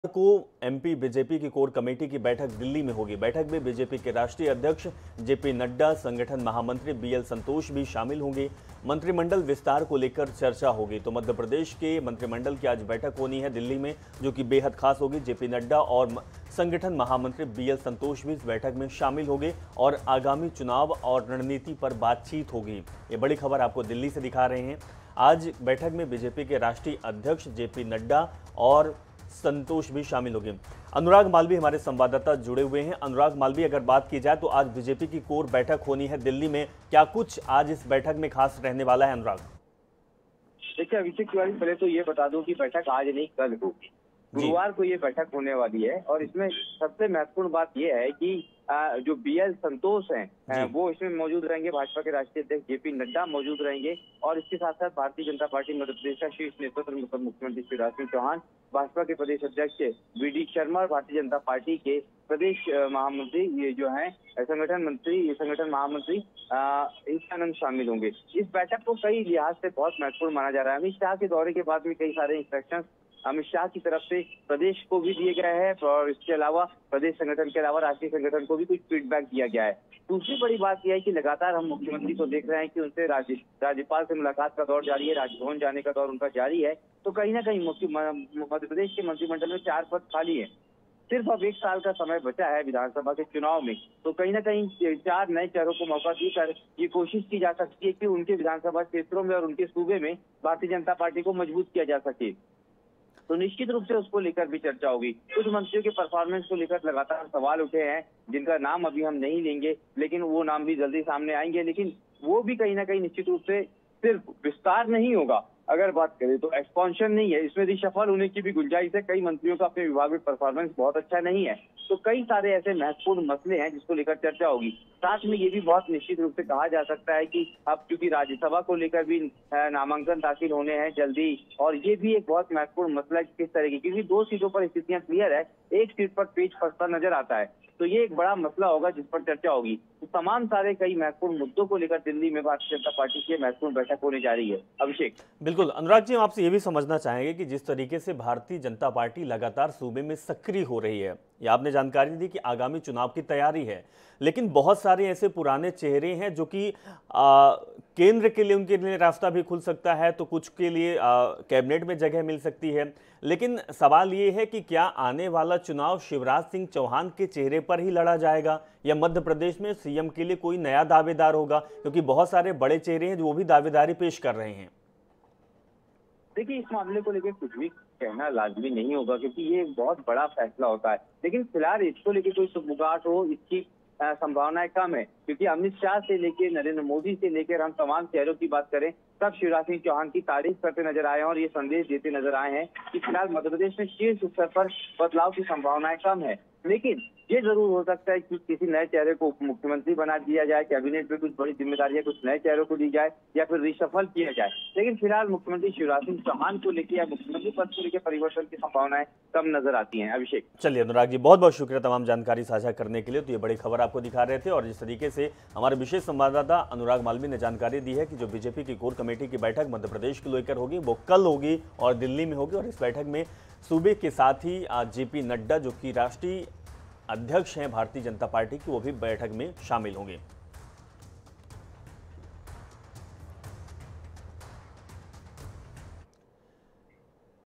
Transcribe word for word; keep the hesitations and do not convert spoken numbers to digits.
को MP BJP की core committee की बैठक दिल्ली में होगी। बैठक में बीजेपी के राष्ट्रीय अध्यक्ष जेपी नड्डा, संगठन महामंत्री बीएल संतोष भी शामिल होंगे। मंत्रिमंडल विस्तार को लेकर चर्चा होगी। तो मध्य प्रदेश के मंत्रिमंडल की आज बैठक होनी है दिल्ली में, जो कि बेहद खास होगी। जेपी नड्डा और संगठन महामंत्री बीएल संतोष भी इस बैठक में शामिल होंगे और आगामी चुनाव और रणनीति पर बातचीत होगी। ये बड़ी खबर आपको दिल्ली से दिखा रहे हैं। आज बैठक में बीजेपी के राष्ट्रीय अध्यक्ष जेपी नड्डा और संतोष भी शामिल होंगे। अनुराग मालवी हमारे संवाददाता जुड़े हुए हैं। अनुराग मालवी, अगर बात की जाए तो आज बीजेपी की कोर बैठक होनी है दिल्ली में, क्या कुछ आज इस बैठक में खास रहने वाला है? अनुराग देखिए अभिषेक तिवारी, पहले तो ये बता दूं कि बैठक आज नहीं कल होगी। गुरुवार को ये बैठक होने वाली है और इसमें सबसे महत्वपूर्ण बात ये है कि जो बीएल संतोष हैं वो इसमें मौजूद रहेंगे, भाजपा के राष्ट्रीय अध्यक्ष जेपी नड्डा मौजूद रहेंगे और इसके साथ साथ भारतीय जनता पार्टी मध्य प्रदेश का शीर्ष नेतृत्व मुख्यमंत्री शिवराज सिंह चौहान, भाजपा के प्रदेश अध्यक्ष वी डी शर्मा और भारतीय जनता पार्टी के प्रदेश महामंत्री ये जो है संगठन मंत्री ये संगठन महामंत्री ईशानंद शामिल होंगे। इस बैठक को कई लिहाज से बहुत महत्वपूर्ण माना जा रहा है। अमित शाह के दौरे के बाद में कई सारे इंस्ट्रक्शन अमित शाह की तरफ से प्रदेश को भी दिए गए हैं और इसके अलावा प्रदेश संगठन के अलावा राष्ट्रीय संगठन को भी कुछ फीडबैक दिया गया है। दूसरी बड़ी बात यह है कि लगातार हम मुख्यमंत्री को देख रहे हैं कि उनसे राज्य राज्यपाल से मुलाकात का दौर जारी है, राजभवन जाने का दौर उनका जारी है। तो कहीं ना कहीं मध्य प्रदेश के मंत्रिमंडल में चार पद खाली है। सिर्फ अब एक साल का समय बचा है विधानसभा के चुनाव में, तो कहीं ना कहीं चार नए चेहरों को मौका देकर ये कोशिश की जा सकती है कि उनके विधानसभा क्षेत्रों में और उनके सूबे में भारतीय जनता पार्टी को मजबूत किया जा सके। तो निश्चित रूप से उसको लेकर भी चर्चा होगी। कुछ मंत्रियों के परफॉर्मेंस को लेकर लगातार सवाल उठे हैं, जिनका नाम अभी हम नहीं लेंगे, लेकिन वो नाम भी जल्दी सामने आएंगे। लेकिन वो भी कहीं ना कहीं निश्चित रूप से सिर्फ विस्तार नहीं होगा, अगर बात करें तो एक्सपांशन नहीं है, इसमें रिशफल होने की भी गुंजाइश है। कई मंत्रियों का अपने विभाग में परफॉर्मेंस बहुत अच्छा नहीं है, तो कई सारे ऐसे महत्वपूर्ण मसले हैं जिसको लेकर चर्चा होगी। साथ में ये भी बहुत निश्चित रूप से कहा जा सकता है कि अब क्योंकि राज्यसभा को लेकर भी नामांकन दाखिल होने हैं जल्दी, और ये भी एक बहुत महत्वपूर्ण मसला है किस तरह की, क्योंकि दो सीटों पर स्थितियां क्लियर है, एक सीट पर पेच फंसता नजर आता है, तो ये एक बड़ा मसला होगा जिस पर चर्चा होगी। तो तमाम सारे कई महत्वपूर्ण मुद्दों को लेकर दिल्ली में भारतीय जनता पार्टी की महत्वपूर्ण बैठक होने जा रही है। अभिषेक, बिल्कुल। अनुराग जी, हम आपसे ये भी समझना चाहेंगे कि जिस तरीके से भारतीय जनता पार्टी लगातार सूबे में सक्रिय हो रही है, ये आपने जानकारी दी कि आगामी चुनाव की तैयारी है, लेकिन बहुत सारे ऐसे पुराने चेहरे हैं जो कि केंद्र के लिए उनके लिए रास्ता भी खुल सकता है, तो कुछ के लिए कैबिनेट में जगह मिल सकती है। लेकिन सवाल ये है कि क्या आने वाला चुनाव शिवराज सिंह चौहान के चेहरे पर ही लड़ा जाएगा या मध्य प्रदेश में सीएम के लिए कोई नया दावेदार होगा? क्योंकि बहुत सारे बड़े चेहरे हैं जो वो भी दावेदारी पेश कर रहे हैं। देखिए, इस मामले को लेकर कुछ भी कहना लाजमी नहीं होगा, क्योंकि ये बहुत बड़ा फैसला होता है। लेकिन फिलहाल इसको लेकर कोई सुगबुगाहट हो, इसकी संभावनाएं कम है, क्योंकि अमित शाह से लेकर नरेंद्र मोदी से लेकर हम तमाम चेहरों की बात करें, सब शिवराज सिंह चौहान की तारीफ करते नजर आए हैं और ये संदेश देते नजर आए हैं कि फिलहाल मध्य प्रदेश में शीर्ष स्तर पर बदलाव की संभावनाएं कम है। लेकिन ये जरूर हो सकता है कि किसी नए चेहरे को उप मुख्यमंत्री बना दिया जाए, कैबिनेट में कुछ बड़ी जिम्मेदारियां कुछ नए चेहरों को दी जाए या फिर रिशफल किया जाए। लेकिन फिलहाल मुख्यमंत्री शिवराज सिंह चौहान को लेकर या मुख्यमंत्री पद को लेकर परिवर्तन की संभावनाएं कम नजर आती हैं। अभिषेक, चलिए अनुराग जी, बहुत बहुत शुक्रिया तमाम जानकारी साझा करने के लिए। तो ये बड़ी खबर आपको दिखा रहे थे और जिस तरीके से हमारे विशेष संवाददाता अनुराग मालवी ने जानकारी दी है कि जो बीजेपी की कोर कमेटी की बैठक मध्य प्रदेश को लेकर होगी वो कल होगी और दिल्ली में होगी, और इस बैठक में सूबे के साथ ही जेपी नड्डा, जो कि राष्ट्रीय अध्यक्ष हैं भारतीय जनता पार्टी की, वो भी बैठक में शामिल होंगे।